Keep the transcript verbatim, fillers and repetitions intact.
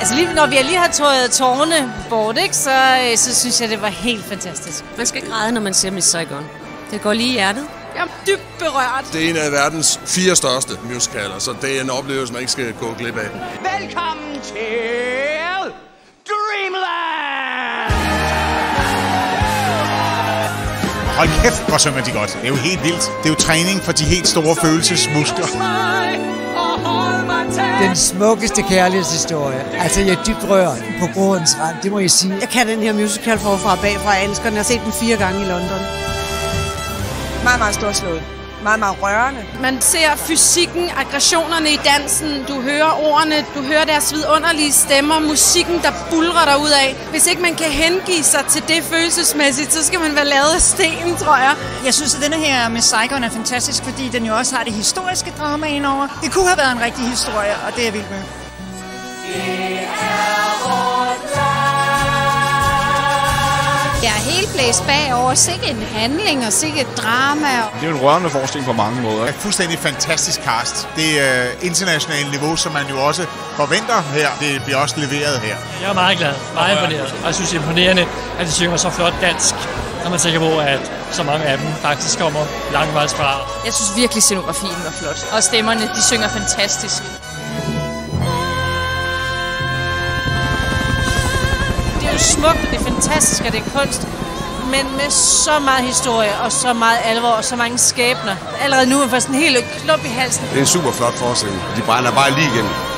Altså lige når vi lige har tøjet tårne bort, ikke, så, så synes jeg, det var helt fantastisk. Man skal græde, når man ser Miss Saigon. Det går lige i hjertet. Jeg er dybt berørt. Det er en af verdens fire største musicaler, så det er en oplevelse, man ikke skal gå glip af. Velkommen til Dreamland! Hold kæft, hvor synger de godt. Det er jo helt vildt. Det er jo træning for de helt store følelsesmuskler. Den smukkeste kærlighedshistorie. Altså, jeg er dybt rørt på grådens rand, det må jeg sige. Jeg kan den her musical forfra og bagfra. Jeg elsker den. Jeg har set den fire gange i London. Meget, meget storslået. Meget, meget rørende. Man ser fysikken, aggressionerne i dansen, du hører ordene, du hører deres vidunderlige stemmer, musikken, der bulrer derudad. Hvis ikke man kan hengive sig til det følelsesmæssigt, så skal man være lavet af sten, tror jeg. Jeg synes, at denne her med Saigon er fantastisk, fordi den jo også har det historiske drama indover. Det kunne have været en rigtig historie, og det er jeg vild med. Jeg er helt blæst bagover. Sikke en handling og sikke et drama. Det er jo en rørende forestilling på mange måder. Det er fuldstændig fantastisk cast. Det er internationalt niveau, som man jo også forventer her. Det bliver også leveret her. Jeg er meget glad, meget imponeret. Og jeg synes, det er imponerende, at de synger så flot dansk. Når man tænker på, at så mange af dem faktisk kommer langvejs fra. Jeg synes virkelig, scenografien var flot. Og stemmerne, de synger fantastisk. Det er jo smukt, og det er fantastisk, og det er kunst. Men med så meget historie, og så meget alvor, og så mange skæbner. Allerede nu er man får sådan en helt klump i halsen. Det er en super flot forestilling. De brænder bare lige igennem.